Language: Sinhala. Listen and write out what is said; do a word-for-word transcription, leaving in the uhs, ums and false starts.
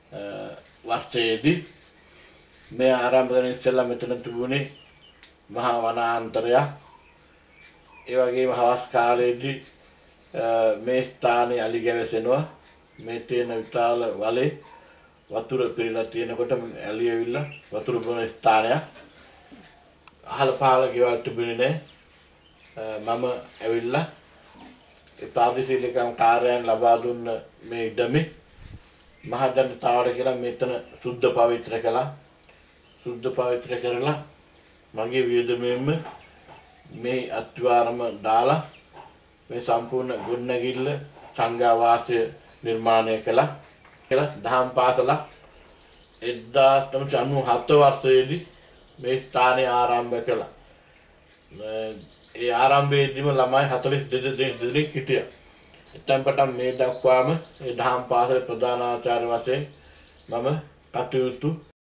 වර්ෂයේදී මේ ආරම්භ කරන ඉස්සෙල්ලා මෙතන තිබුණේ මහා වනාන්තරයක්. ඒ වගේම හවස් කාලයේදී මේ ස්ථානයේ අලි ගැවසෙනවා. මේ තියෙන විශාල වලේ වතුර පිරලා තියෙනකොට ඇලි ඇවිල්ලා වතුර බොන ස්ථානයක්. අහල පහල ගෙවල් තිබුණේ නැහැ. මම ඇවිල්ලා ඒ ප්‍රාදේශීයකම් කාර්යයන් ලබා දුන්න මේ ඉඩමේ මහ ජනතාවට කියලා මෙතන සුද්ධ පවිත්‍ර කළා. සුද්ධ පවිත්‍ර කරලා මගේ වියදමෙන්ම මේ අත්වාරම දාලා මේ සම්පූර්ණ ගොඩනැගිල්ල සංඝාවාසය නිර්මාණය කළා. කියලා දහම් පාසල එක්දාස් නවසිය අනූහතර වර්ෂයේදී මේ ස්ථානය ආරම්භ කළා. ඒ ආරම්භයේදීම ළමයි හතළිස් දෙනෙක් හිටියා. එතෙන් පටන් මේ දක්වාම ඒ දහම් පාසල ප්‍රධානාචාර්ය වශයෙන් මම කටයුතු